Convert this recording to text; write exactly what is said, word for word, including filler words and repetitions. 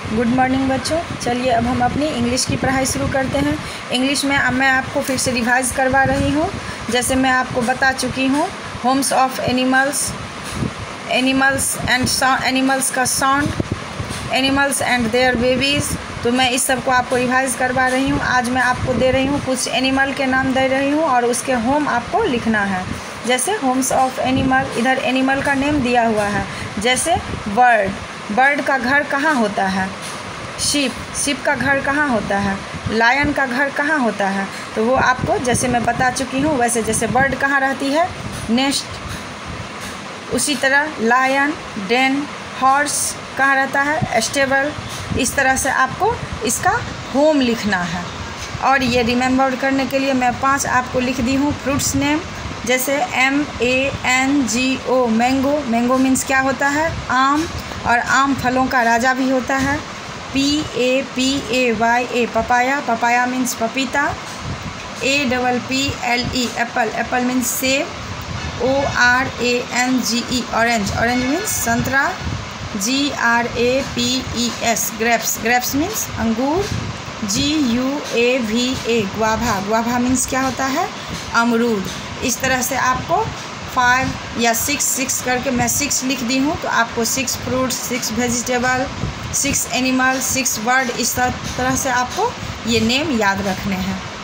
Good morning बच्चों। चलिए अब हम अपनी इंग्लिश की पढ़ाई शुरू करते हैं। इंग्लिश में अब मैं आपको फिर से रिवाइज करवा रही हूँ। जैसे मैं आपको बता चुकी हूँ, homes of animals, animals and animals का sound, animals and their babies, तो मैं इस सब को आपको रिवाइज करवा रही हूँ। आज मैं आपको दे रही हूँ, कुछ एनिमल के नाम दे रही हूँ और उसके होम आपको लिखना है। जैसे होम्स ऑफ एनिमल, इधर एनिमल का नेम दिया हुआ है। जैसे बर्ड, बर्ड का घर कहाँ होता है? शिप, शिप का घर कहाँ होता है? लायन का घर कहाँ होता है? तो वो आपको जैसे मैं बता चुकी हूँ वैसे, जैसे बर्ड कहाँ रहती है? नेस्ट, उसी तरह लायन, डेन, हॉर्स कहाँ रहता है? स्टेबल। इस तरह से आपको इसका होम लिखना है। और ये रिमेंबर करने के लिए मैं पांच आपको लिख दी हूँ फ्रूट्स नेम। जैसे M A N G O, mango, mango means क्या होता है? आम, और आम फलों का राजा भी होता है। P A P A Y A, papaya, papaya means पपीता। A double P L E, apple, apple means सेब। O R A N G E, orange, orange means संतरा। G R A P E S, grapes, grapes means अंगूर। G U A V A, guava, guava means क्या होता है? अमरूद। इस तरह से आपको फाइव या सिक्स सिक्स करके मैं सिक्स लिख दी हूँ, तो आपको six fruits, six vegetable, six animal, six bird, इस तरह से आपको ये नेम याद रखने हैं।